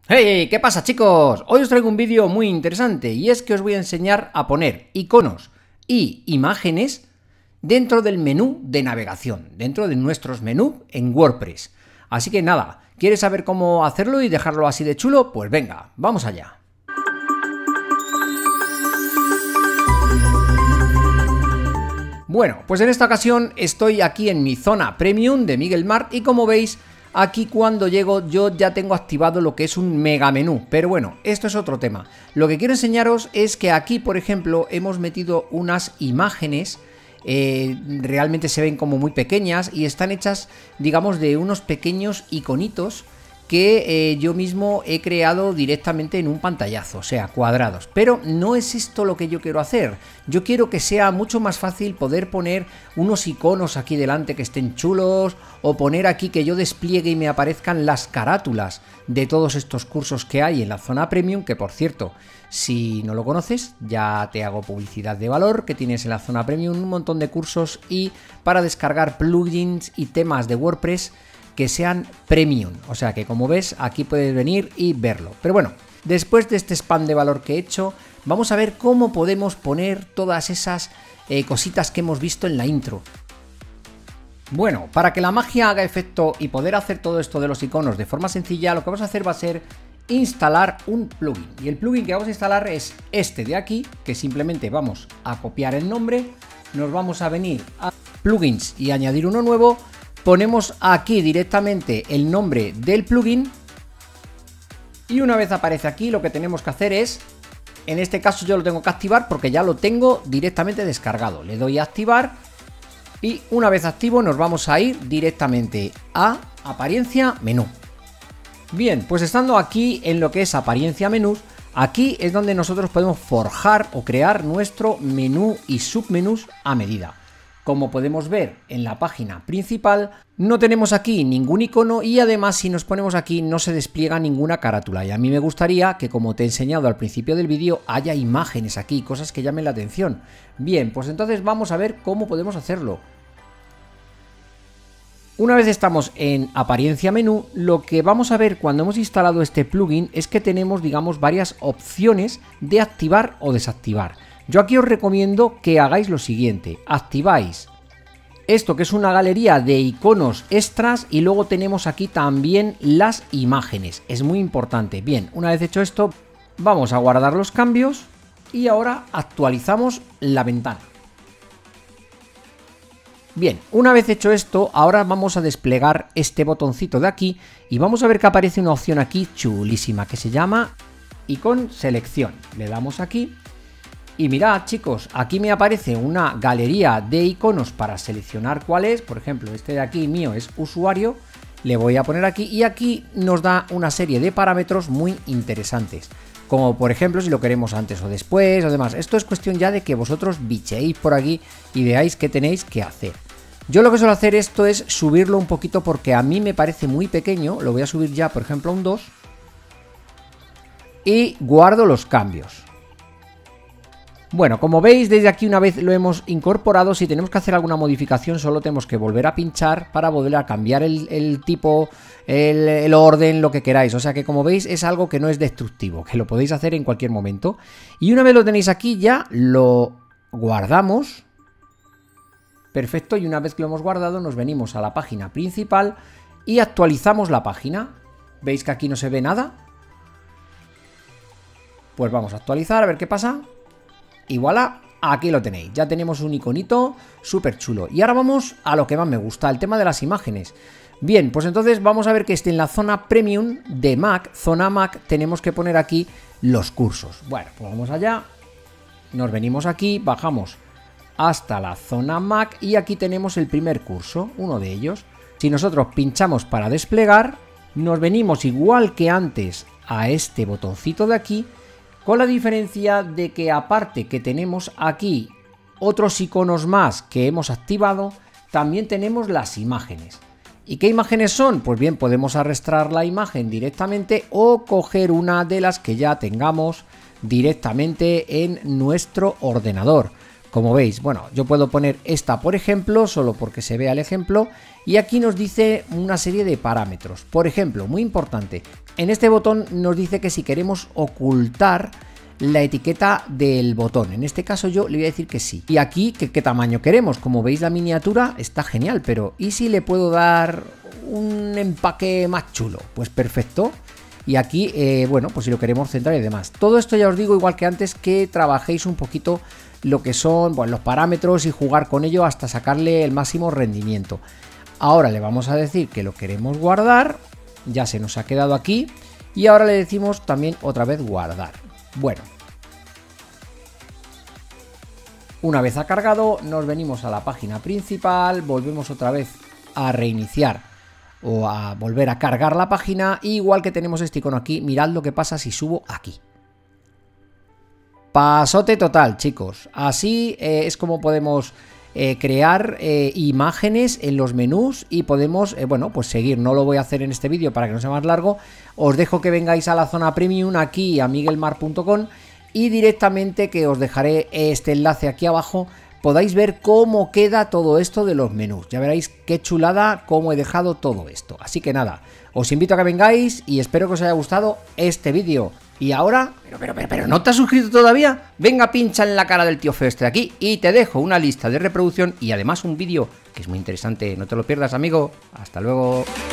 ¡Hey! ¿Qué pasa, chicos? Hoy os traigo un vídeo muy interesante y es que os voy a enseñar a poner iconos y imágenes dentro del menú de navegación, dentro de nuestros menús en WordPress. Así que nada, ¿quieres saber cómo hacerlo y dejarlo así de chulo? Pues venga, vamos allá. Bueno, pues en esta ocasión estoy aquí en mi zona premium de Miguel Mart y como veis, aquí cuando llego yo ya tengo activado lo que es un mega menú, pero bueno, esto es otro tema. Lo que quiero enseñaros es que aquí, por ejemplo, hemos metido unas imágenes, realmente se ven como muy pequeñas y están hechas, digamos, de unos pequeños iconitos que yo mismo he creado directamente en un pantallazo, o sea, cuadrados. Pero no es esto lo que yo quiero hacer. Yo quiero que sea mucho más fácil poder poner unos iconos aquí delante que estén chulos, o poner aquí que yo despliegue y me aparezcan las carátulas de todos estos cursos que hay en la zona premium, que por cierto, si no lo conoces, ya te hago publicidad de valor, que tienes en la zona premium un montón de cursos y para descargar plugins y temas de WordPress que sean premium, o sea que como ves aquí puedes venir y verlo. Pero bueno, después de este spam de valor que he hecho, vamos a ver cómo podemos poner todas esas cositas que hemos visto en la intro. Bueno, para que la magia haga efecto y poder hacer todo esto de los iconos de forma sencilla, lo que vamos a hacer va a ser instalar un plugin. Y el plugin que vamos a instalar es este de aquí, que simplemente vamos a copiar el nombre, nos vamos a venir a plugins y añadir uno nuevo. Ponemos aquí directamente el nombre del plugin y una vez aparece aquí lo que tenemos que hacer es, en este caso yo lo tengo que activar porque ya lo tengo directamente descargado. Le doy a activar y una vez activo nos vamos a ir directamente a apariencia menú. Bien, pues estando aquí en lo que es apariencia menús, aquí es donde nosotros podemos forjar o crear nuestro menú y submenús a medida. Como podemos ver en la página principal, no tenemos aquí ningún icono y además si nos ponemos aquí no se despliega ninguna carátula. Y a mí me gustaría que, como te he enseñado al principio del vídeo, haya imágenes aquí, cosas que llamen la atención. Bien, pues entonces vamos a ver cómo podemos hacerlo. Una vez estamos en apariencia menú, lo que vamos a ver cuando hemos instalado este plugin es que tenemos, digamos, varias opciones de activar o desactivar. Yo aquí os recomiendo que hagáis lo siguiente: activáis esto que es una galería de iconos extras y luego tenemos aquí también las imágenes, es muy importante. Bien, una vez hecho esto, vamos a guardar los cambios y ahora actualizamos la ventana. Bien, una vez hecho esto, ahora vamos a desplegar este botoncito de aquí y vamos a ver que aparece una opción aquí chulísima que se llama Icon Selección. Le damos aquí. Y mirad, chicos, aquí me aparece una galería de iconos para seleccionar cuál es. Por ejemplo, este de aquí mío es usuario, le voy a poner aquí y aquí nos da una serie de parámetros muy interesantes, como por ejemplo si lo queremos antes o después o demás. Esto es cuestión ya de que vosotros bicheéis por aquí y veáis qué tenéis que hacer. Yo lo que suelo hacer esto es subirlo un poquito porque a mí me parece muy pequeño. Lo voy a subir ya, por ejemplo, a un 2 y guardo los cambios. Bueno, como veis, desde aquí una vez lo hemos incorporado, si tenemos que hacer alguna modificación solo tenemos que volver a pinchar para volver a cambiar el tipo, el orden, lo que queráis. O sea que como veis es algo que no es destructivo, que lo podéis hacer en cualquier momento. Y una vez lo tenéis aquí ya lo guardamos. Perfecto, y una vez que lo hemos guardado nos venimos a la página principal y actualizamos la página. ¿Veis que aquí no se ve nada? Pues vamos a actualizar a ver qué pasa. Y voilà, aquí lo tenéis, ya tenemos un iconito súper chulo. Y ahora vamos a lo que más me gusta, el tema de las imágenes. Bien, pues entonces vamos a ver que en la zona premium de Mac, zona Mac, tenemos que poner aquí los cursos. Bueno, pues vamos allá, nos venimos aquí, bajamos hasta la zona Mac y aquí tenemos el primer curso, uno de ellos. Si nosotros pinchamos para desplegar, nos venimos igual que antes a este botoncito de aquí, con la diferencia de que aparte que tenemos aquí otros iconos más que hemos activado, también tenemos las imágenes. ¿Y qué imágenes son? Pues bien, podemos arrastrar la imagen directamente o coger una de las que ya tengamos directamente en nuestro ordenador. Como veis, bueno, yo puedo poner esta por ejemplo, solo porque se vea el ejemplo, y aquí nos dice una serie de parámetros. Por ejemplo, muy importante, en este botón nos dice que si queremos ocultar la etiqueta del botón. En este caso yo le voy a decir que sí. Y aquí, ¿qué tamaño queremos? Como veis, la miniatura está genial, pero ¿y si le puedo dar un empaque más chulo? Pues perfecto. Y aquí, bueno, pues si lo queremos centrar y demás. Todo esto ya os digo, igual que antes, que trabajéis un poquito lo que son, bueno, los parámetros y jugar con ello hasta sacarle el máximo rendimiento. Ahora le vamos a decir que lo queremos guardar. Ya se nos ha quedado aquí. Y ahora le decimos también otra vez guardar. Bueno, una vez ha cargado, nos venimos a la página principal, volvemos otra vez a reiniciar o a volver a cargar la página, igual que tenemos este icono aquí. Mirad lo que pasa si subo aquí. Pasote total, chicos. Así es como podemos crear imágenes en los menús y podemos, bueno, pues seguir. No lo voy a hacer en este vídeo para que no sea más largo. Os dejo que vengáis a la zona premium aquí a miguelmar.com y directamente que os dejaré este enlace aquí abajo, podáis ver cómo queda todo esto de los menús. Ya veréis qué chulada cómo he dejado todo esto. Así que nada, os invito a que vengáis y espero que os haya gustado este vídeo. Y ahora, pero ¿no te has suscrito todavía? Venga, pincha en la cara del tío feo este de aquí y te dejo una lista de reproducción y además un vídeo que es muy interesante. No te lo pierdas, amigo. Hasta luego.